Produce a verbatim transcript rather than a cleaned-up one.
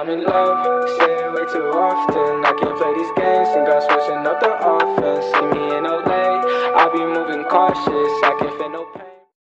I'm in love, say it way too often. I can't play these games, think I'm switching up the offense. See me in L A, I be moving cautious, I can feel no pain.